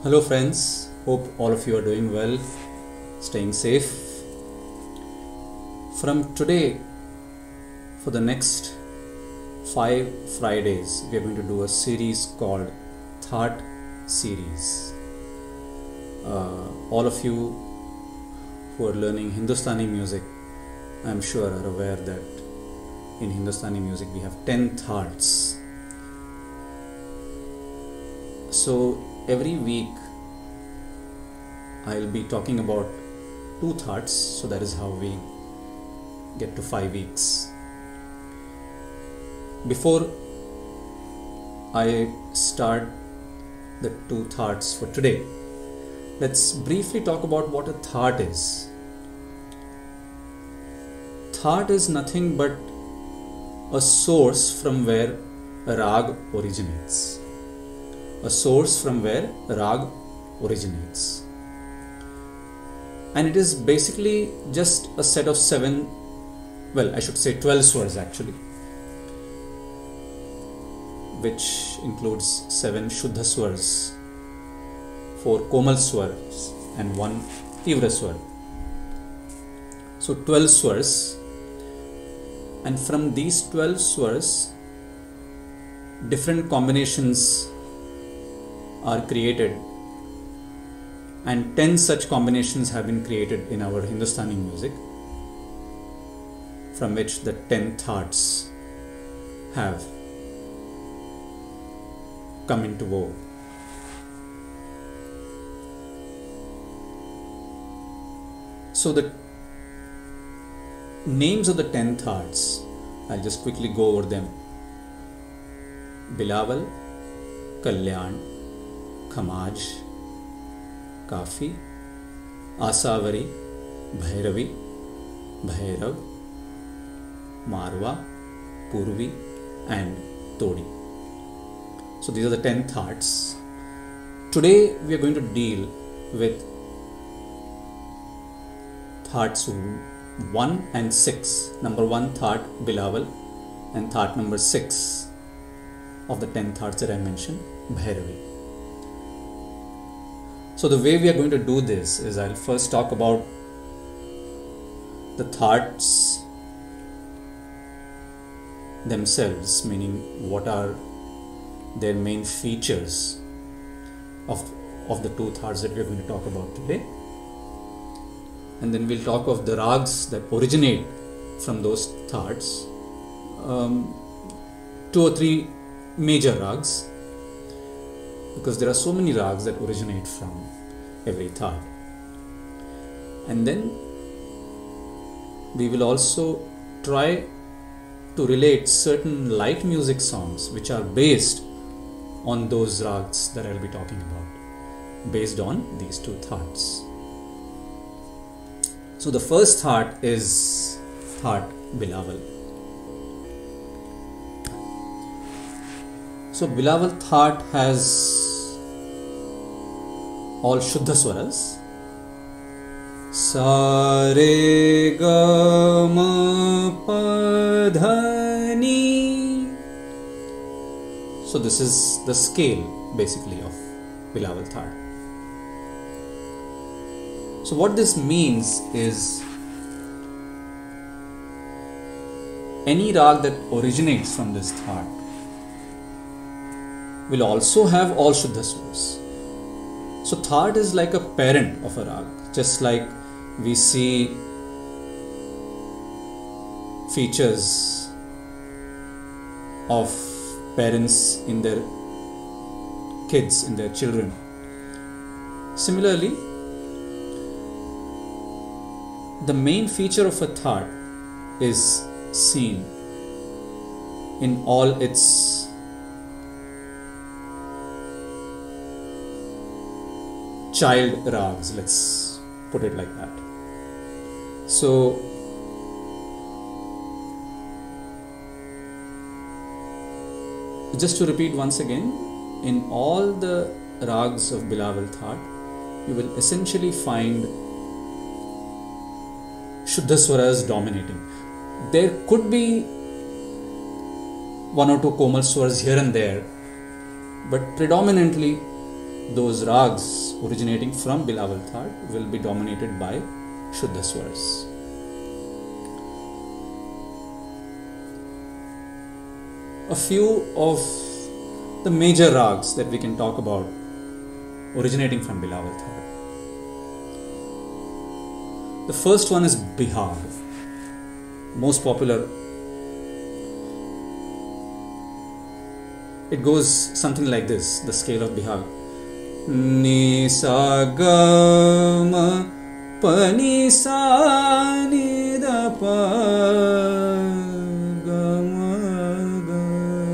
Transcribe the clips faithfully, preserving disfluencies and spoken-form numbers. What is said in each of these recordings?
Hello friends, hope all of you are doing well, staying safe. From today, for the next five Fridays, we are going to do a series called Thaat Series. Uh, all of you who are learning Hindustani music, I am sure are aware that in Hindustani music we have ten thats. So every week I'll be talking about two thats, so that is how we get to five weeks. Before I start the two thats for today, let's briefly talk about what a that is. That is nothing but a source from where a rag originates. A source from where a rag originates. And it is basically just a set of seven, well, I should say twelve swars actually, which includes seven Shuddha swars, four Komal swars, and one Tivra swar. So twelve swars, and from these twelve swars, different combinations are created, and ten such combinations have been created in our Hindustani music, from which the ten thats have come into vogue. So the names of the ten thats, I'll just quickly go over them. Bilawal, Kalyan, Khamaj, Kafi, Asavari, Bhairavi, Bhairav, Marwa, Purvi, and Todi. So these are the ten thats. Today we are going to deal with thats one and six. Number one that Bilawal, and that number six of the ten thats that I mentioned, Bhairavi. So the way we are going to do this is I'll first talk about the thats themselves, meaning what are their main features of, of the two thats that we are going to talk about today. And then we'll talk of the rags that originate from those thats, um, two or three major rags, because there are so many rags that originate from every that. And then we will also try to relate certain light music songs which are based on those rags that I'll be talking about, based on these two thats. So the first that is that Bilawal. So Bilawal that has all Shuddha swaras. Sa re ga ma pa dha ni. So this is the scale basically of Bilawal that. So what this means is any rag that originates from this that will also have all Shuddha swaras. So that is like a parent of a rag, just like we see features of parents in their kids, in their children. Similarly, the main feature of a that is seen in all its child rags, let's put it like that. So just to repeat once again, in all the rags of Bilawal that, you will essentially find Shuddha swaras dominating. There could be one or two Komal swars here and there, but predominantly those rags originating from Bilaval Thar will be dominated by Shuddha Swars. A few of the major rags that we can talk about originating from Bilaval Thar. The first one is Bihag, most popular. It goes something like this, the scale of Bihag. Ni sa ga ma pa ni sa ni da pa ga ma ga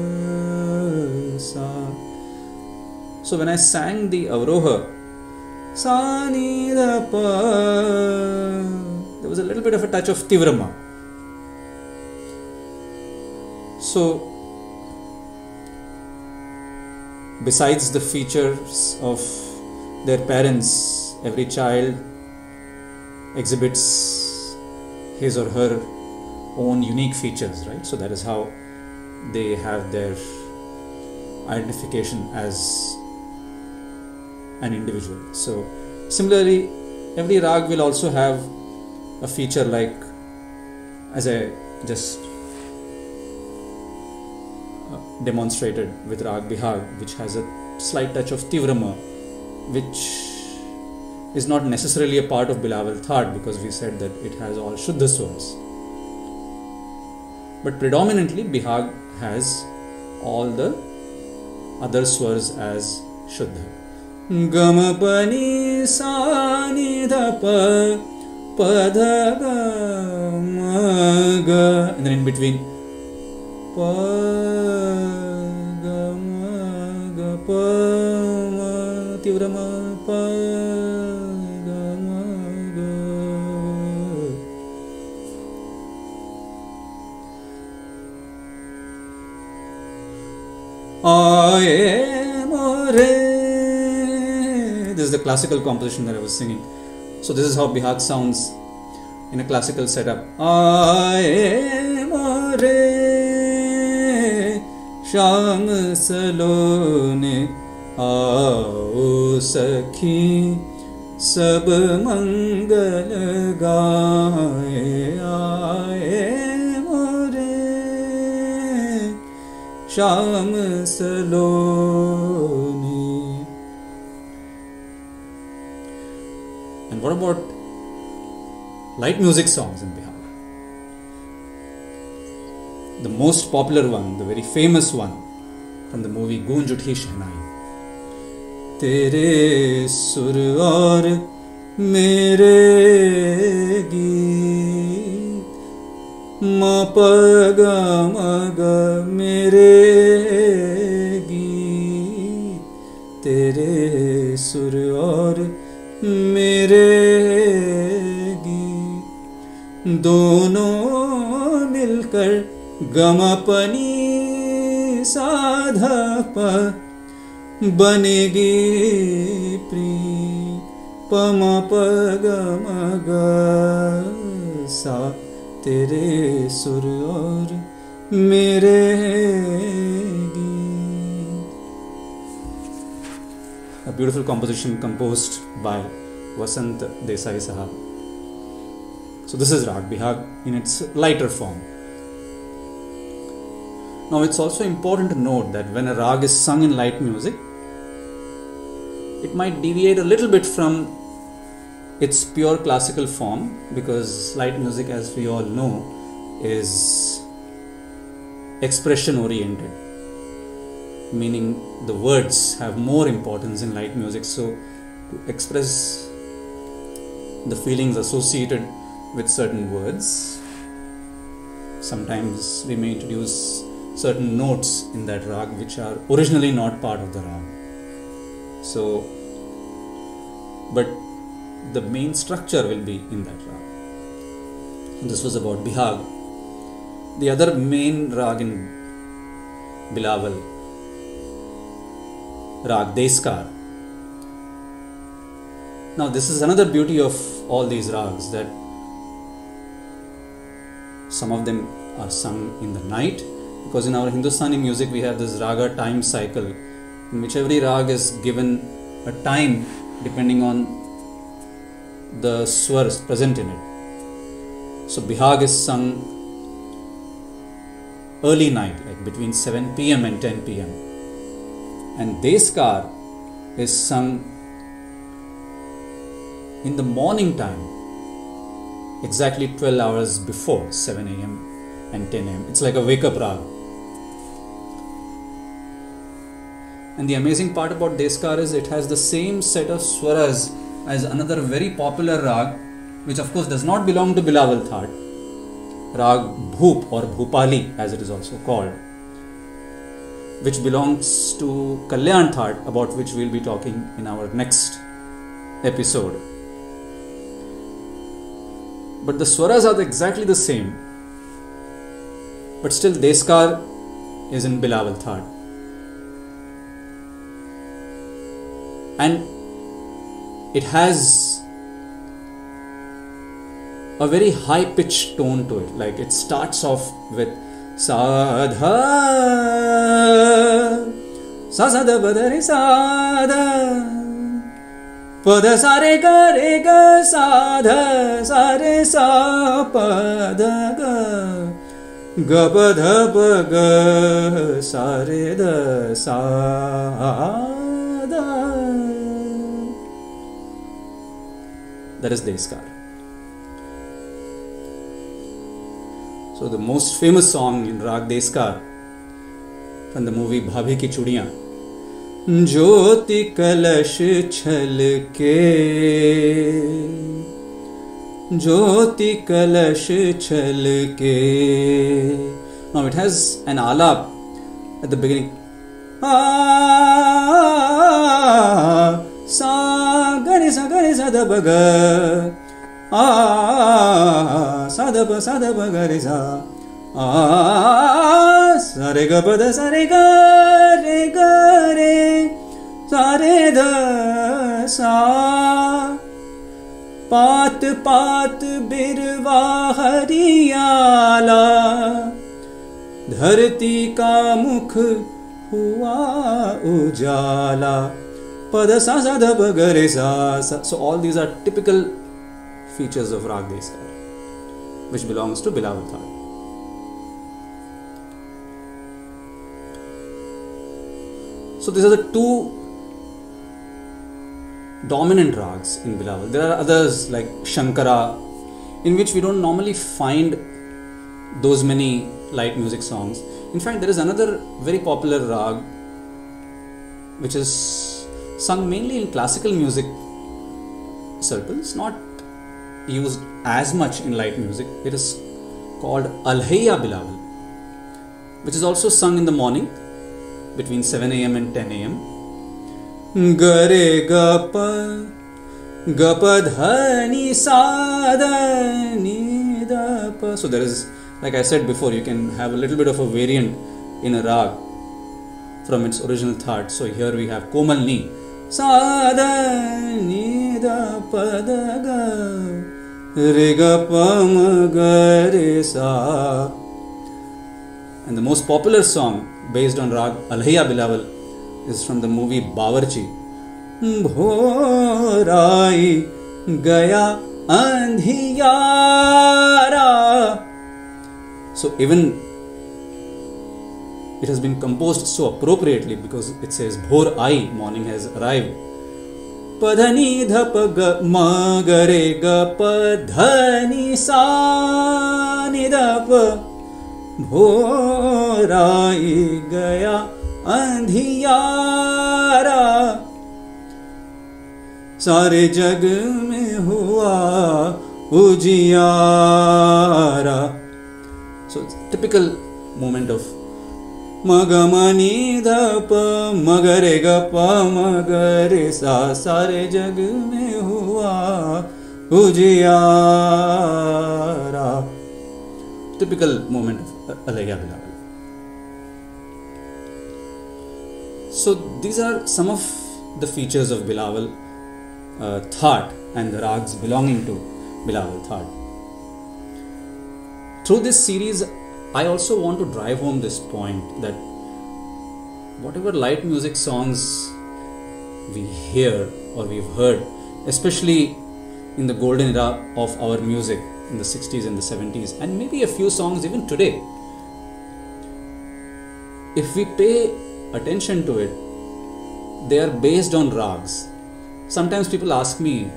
sa. So when I sang the Avroha, sa ni da pa, there was a little bit of a touch of Tivrama. So besides the features of their parents, every child exhibits his or her own unique features, right? So that is how they have their identification as an individual. So similarly, every rag will also have a feature like, as I just demonstrated with Rag Bihag, which has a slight touch of Tivrama, which is not necessarily a part of Bilaval Thar, because we said that it has all Shuddha Swars. But predominantly Bihag has all the other swars as Shuddha. Gama pani sa ni da pa pa dha ga ma ga, and then in between pa ga ma ga pa ma tivrama pa ga ma ga. Aaye more. This is the classical composition that I was singing. So this is how Bihag sounds in a classical setup. Aaye more Sham salone aao sakhi sab mangal gaye. Aaye more Sham salone. And what about light music songs in Bihar? The most popular one, the very famous one from the movie Goonj Uthi Shehnai. Tere sur aur mere geet ma pa ga ma ga mere geet. Tere sur aur mere geet dono milkar gama pani sadha pa banegi pri pama pa gama ga sa. Tere sur aur mere geet. A beautiful composition composed by Vasant Desai Sahab. So this is Rag Bihag in its lighter form. Now it's also important to note that when a rag is sung in light music, it might deviate a little bit from its pure classical form, because light music, as we all know, is expression oriented, meaning the words have more importance in light music. So to express the feelings associated with certain words, sometimes we may introduce certain notes in that rag which are originally not part of the rag. So, but the main structure will be in that rag. And this was about Bihag. The other main rag in Bilaval, Rag Deskar. Now this is another beauty of all these rags, that some of them are sung in the night, because in our Hindustani music we have this raga time cycle in which every rag is given a time depending on the swars present in it. So Bihag is sung early night, like between seven p.m. and ten p.m. and Deskar is sung in the morning time, exactly twelve hours before seven a.m. and ten a.m. It's like a wake up rag. And the amazing part about Deskar is it has the same set of swaras as another very popular rag, which of course does not belong to Bilawal Thaat, Rag Bhoop or Bhupali as it is also called, which belongs to Kalyan Thaat, about which we'll be talking in our next episode. But the swaras are exactly the same, but still Deskar is in Bilawal Thaat. And it has a very high pitched tone to it. Like it starts off with Sadha Sasada Badari Sadha Pada Sare Gare Ga Sadha Sare Sa Pada Ga Ga Pada Ga Sare Da Sada. That is Deskar. So the most famous song in Rag Deskar from the movie Bhabhi Ki Chudiyan, Jyoti Kalash Chalke, Jyoti Kalash Chalke. Now it has an alap at the beginning. Ah, sa gani sa gani sa da ba ga, ah sa da ba sa da ba ga re sa, ah sa re ga ba da sa re ga re ga re sa re da sa, paat paat birva hariyala, dharti ka mukh हुआ उजाला, पद सा सा ध प ग रे सा. So all these are typical features of Rag Deskar, which belongs to Bilawal Thaat. So these are the two dominant rags in Bilawal. There are others like Shankara, in which we don't normally find those many light music songs. In fact, there is another very popular rag which is sung mainly in classical music circles, not used as much in light music. It is called Alhaiya Bilawal, which is also sung in the morning between seven a.m. and ten a.m. Gare gapa gapa dhani sada ni da pa. So there is, like I said before, you can have a little bit of a variant in a rag from its original thought. So here we have Komal Ni, Sada Ni Da Pa Da Ga Re Ga Pa Ma Ga Re Sa. And the most popular song based on rag Alhaiya Bilawal is from the movie Bawarchi. Bhorai Gaya Andhiyara. So even it has been composed so appropriately because it says Bhor Ai, morning has arrived. Padhani dhapa ga ma ga re ga padhani sa ni dhapa Bhor Ai gaya andhiyara, सारे जग में हुआ उजियारा. So it's a typical moment of Magamani da pa magare ga pa magare sa, sare jag mein hua ujiara. Typical moment of Alhaiya Bilawal. So these are some of the features of Bilawal uh, Thaat and the rags belonging to Bilawal Thaat. Through this series, I also want to drive home this point that whatever light music songs we hear or we've heard, especially in the golden era of our music in the sixties and the seventies, and maybe a few songs even today, if we pay attention to it, they are based on rags. Sometimes people ask me,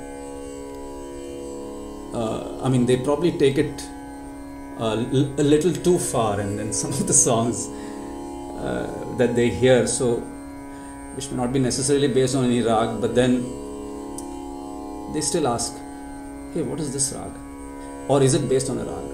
uh, I mean, they probably take it a, l- a little too far, and then some of the songs uh, that they hear, so which may not be necessarily based on any rag, but then they still ask, hey, what is this rag? Or is it based on a rag?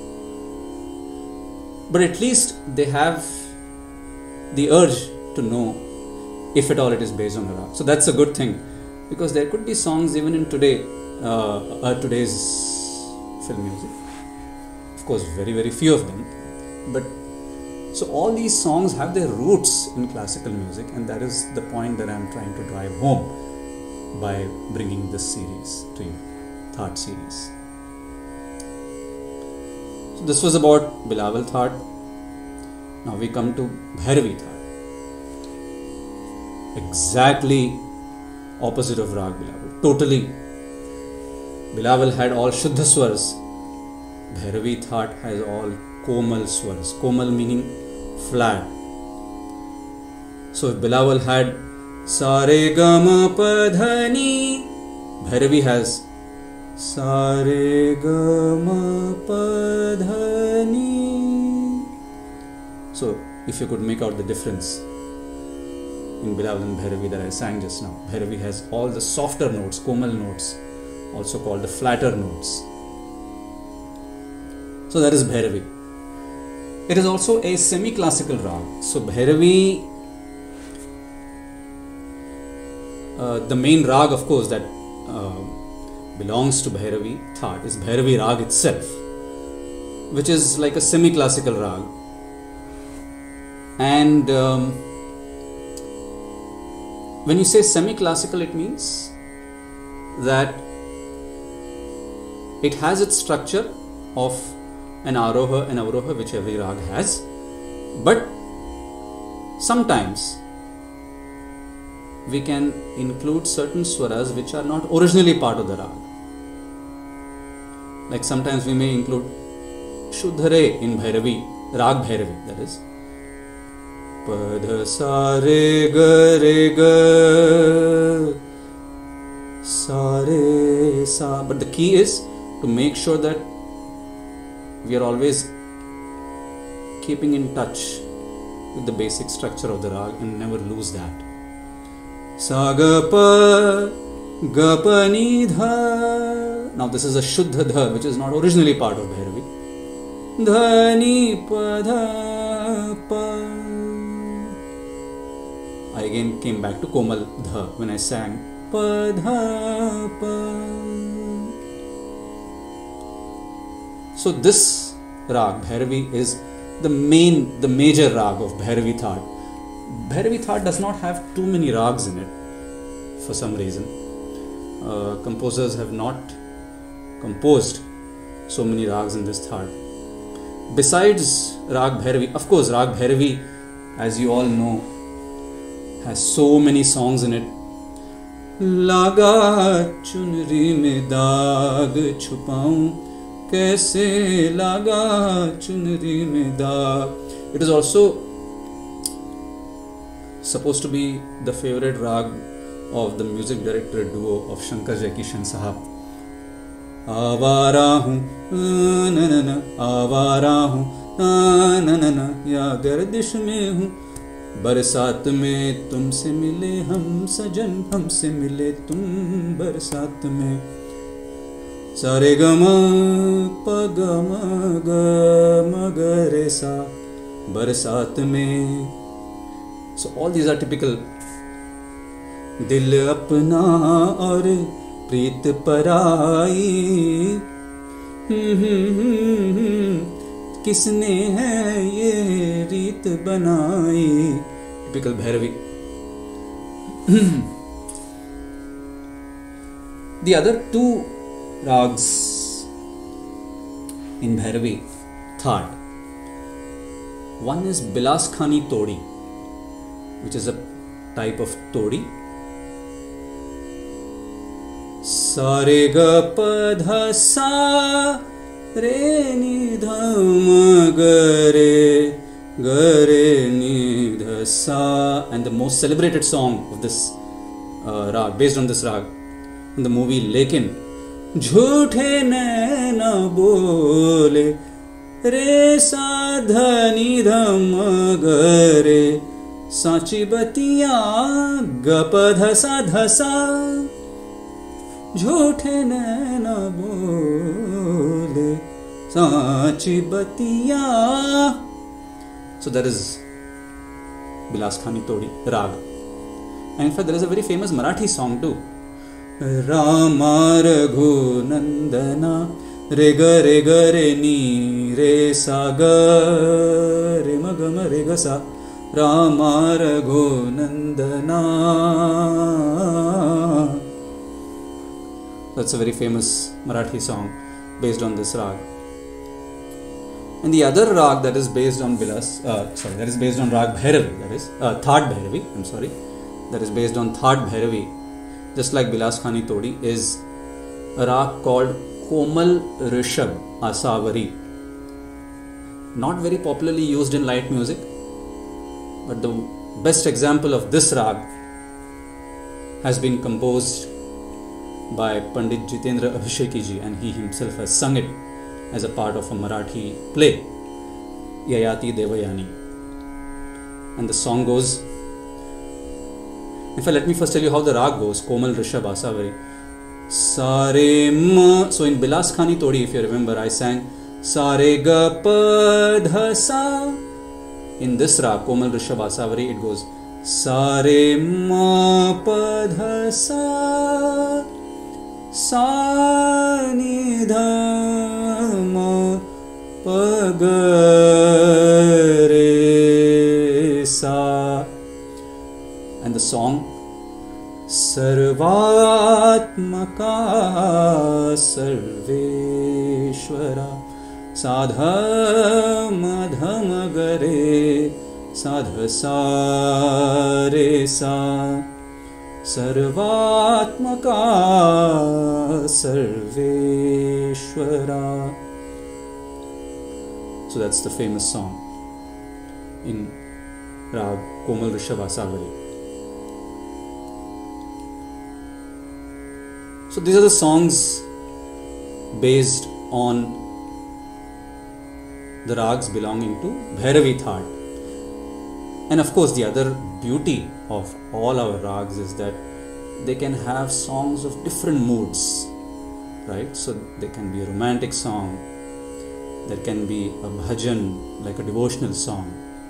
But at least they have the urge to know if at all it is based on a rag. So that's a good thing, because there could be songs even in today, uh, uh, today's film music. Of course, very, very few of them. But so all these songs have their roots in classical music, and that is the point that I'm trying to drive home by bringing this series to you, Thaat series. So this was about Bilawal Thaat. Now we come to Bhairavi Thaat. Exactly opposite of Rag Bilawal. Totally. Bilawal had all Shuddha Swars. Bhairavi Thaat has all Komal Swars. Komal meaning flat. So if Bilawal had Sare Gama Padhani, Bhairavi has Sare Gama Padhani. So if you could make out the difference in Bilawal and Bhairavi that I sang just now. Bhairavi has all the softer notes, Komal notes, also called the flatter notes. So that is Bhairavi. It is also a semi-classical rag. So Bhairavi, uh, the main rag of course that uh, belongs to Bhairavi Thaat is Bhairavi rag itself, which is like a semi-classical rag. And um, when you say semi-classical, it means that it has its structure of an aroha and avroha, which every rag has, but sometimes we can include certain swaras which are not originally part of the rag. Like sometimes we may include Shuddhare in Bhairavi, rag Bhairavi, that is Padha sa re ga re ga sa re sa. But the key is to make sure that we are always keeping in touch with the basic structure of the rag and never lose that. Sa ga pa ga pa ni dha. Now this is a Shuddha dha, which is not originally part of Bhairavi. Dha ni pa dha pa. I again came back to Komal dha when I sang pa dha pa. So this rag Bhairavi is the main, the major rag of Bhairavi Thaat. Bhairavi Thaat does not have too many rags in it for some reason. Uh, composers have not composed so many rags in this Thaat. Besides rag Bhairavi, of course rag Bhairavi, as you all know, has so many songs in it. Laga chunri mein daag chupaun, kaise laga chunri mein daag. It is also supposed to be the favorite rag of the music director duo of Shankar Jaikishan Sahab. Avara hu na na na, avara hu na na na, ya gardish mein hu. बरसात में तुमसे मिले हम सजन, हमसे मिले तुम बरसात में. सारे गमा पगमा गरे सा बरसात में. So all these are typical. दिल अपना और प्रीत पराई, किसने है ये रीत बनाई. Typical Bhairavi. The other two rags in Bhairavi Thaat, one is Bilaskhani Todi, which is a type of Todi, सा रे ग प ध सा re ni dha ma ga re ga re ni dha sa. And the most celebrated song of this uh, rag, based on this rag, in the movie Lekin, jhoothe naina bole re sa dha ni dha ma ga re sachi batiya ga pa dha sa dha sa झूठे नैना बोले सांची बतिया. So that is Bilas Khani Todi Rag. And in fact there is a very famous Marathi song too. Rama Raghu Nandana re ga re ga re ni re sa ga re ma ga ma re ga sa Rama Raghu Nandana. That's a very famous Marathi song based on this rag. And the other rag that is based on Bilas, uh, sorry, that is based on Rag Bhairavi, that is uh, Thad Bhairavi, I'm sorry, that is based on Thad Bhairavi, just like Bilas Khani Todi, is a rag called Komal Rishabh Asavari. Not very popularly used in light music, but the best example of this rag has been composed by Pandit Jitendra Abhisheki ji, and he himself has sung it as a part of a Marathi play, Yayati Devayani. And the song goes, in fact let me first tell you how the rag goes. Komal Rishabh Asavari, sa re ma. So in Bilas Khani Todi, if you remember, I sang sa re ga pa dha sa. In this rag, Komal Rishabh Asavari, it goes sa re ma pa dha sa sa ni dha ma pa ga re sa. And the song, Sarvatmaka Sarveshwara Sadha Madhama Gare Sadha Sa Re Sa Sarvatmaka Sarveshwara. So that's the famous song in Rag Komal Rishabh Asavari. So these are the songs based on the rags belonging to Bhairavi Thad. And of course the other beauty of all our rags is that they can have songs of different moods, right? So there can be a romantic song, there can be a bhajan, like a devotional song,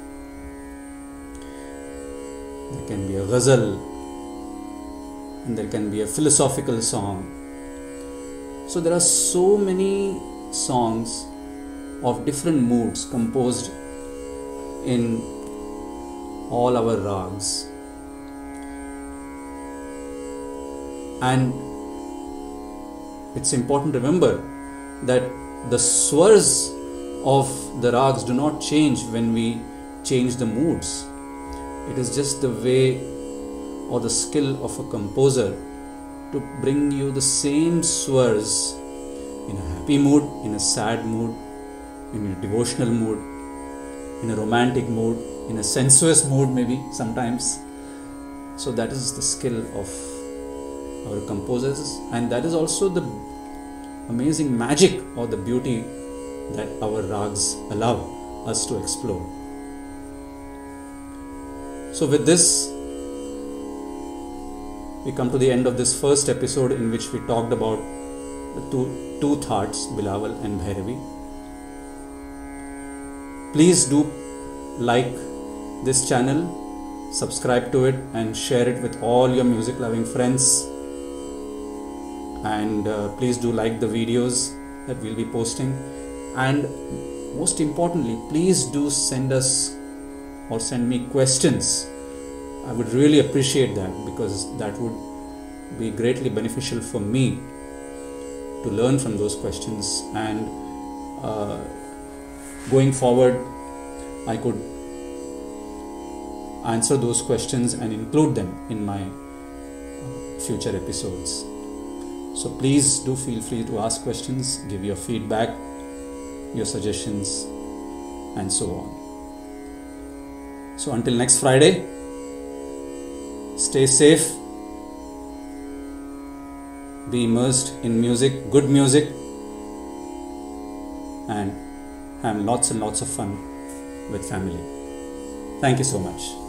there can be a ghazal, and there can be a philosophical song. So there are so many songs of different moods composed in all our rags. And it's important to remember that the swars of the rags do not change when we change the moods. It is just the way or the skill of a composer to bring you the same swars in a happy mood, in a sad mood, in a devotional mood, in a romantic mood, in a sensuous mood maybe sometimes. So that is the skill of our composers, and that is also the amazing magic or the beauty that our rags allow us to explore. So with this, we come to the end of this first episode in which we talked about the two, two Thads, Bilawal and Bhairavi. Please do like this channel, subscribe to it and share it with all your music loving friends. And uh, please do like the videos that we'll be posting. And most importantly, please do send us or send me questions. I would really appreciate that, because that would be greatly beneficial for me to learn from those questions, and uh, going forward I could answer those questions and include them in my future episodes. So please do feel free to ask questions, give your feedback, your suggestions, and so on. So until next Friday, stay safe, be immersed in music, good music, and have lots and lots of fun with family. Thank you so much.